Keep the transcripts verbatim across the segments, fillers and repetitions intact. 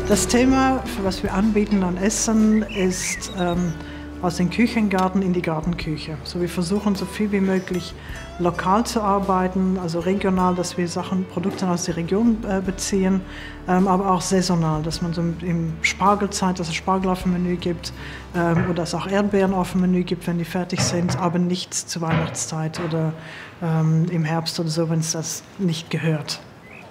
Das Thema, für was wir anbieten an Essen, ist ähm, aus dem Küchengarten in die Gartenküche. So, wir versuchen so viel wie möglich lokal zu arbeiten, also regional, dass wir Sachen, Produkte aus der Region äh, beziehen, ähm, aber auch saisonal, dass man so im Spargelzeit, dass es Spargel auf dem Menü gibt ähm, oder dass es auch Erdbeeren auf dem Menü gibt, wenn die fertig sind, aber nichts zur Weihnachtszeit oder ähm, im Herbst oder so, wenn es das nicht gehört.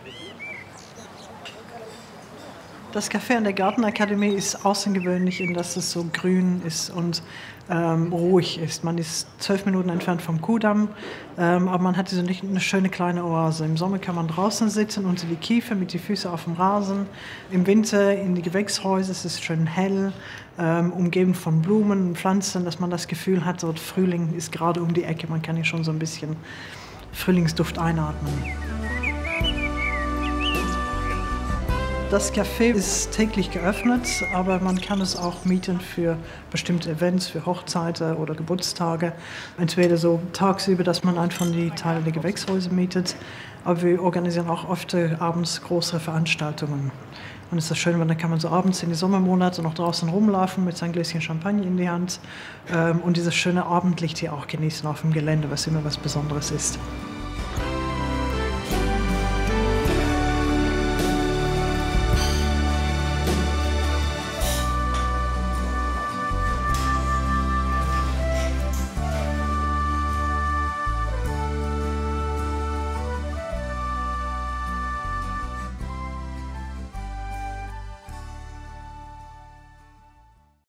Das Café an der Gartenakademie ist außergewöhnlich, in dass es so grün ist und ähm, ruhig ist. Man ist zwölf Minuten entfernt vom Kuhdamm, ähm, aber man hat so nicht eine schöne kleine Oase. Im Sommer kann man draußen sitzen, unter die Kiefer, mit den Füßen auf dem Rasen. Im Winter in die Gewächshäuser, es ist schön hell, ähm, umgeben von Blumen und Pflanzen, dass man das Gefühl hat, so Frühling ist gerade um die Ecke. Man kann hier schon so ein bisschen Frühlingsduft einatmen. Das Café ist täglich geöffnet, aber man kann es auch mieten für bestimmte Events, für Hochzeiten oder Geburtstage. Entweder so tagsüber, dass man einfach die Teile der Gewächshäuser mietet, aber wir organisieren auch oft abends größere Veranstaltungen. Und es ist schön, weil dann kann man so abends in die Sommermonate noch draußen rumlaufen mit seinem Gläschen Champagner in die Hand ähm, und dieses schöne Abendlicht hier auch genießen auf dem Gelände, was immer was Besonderes ist.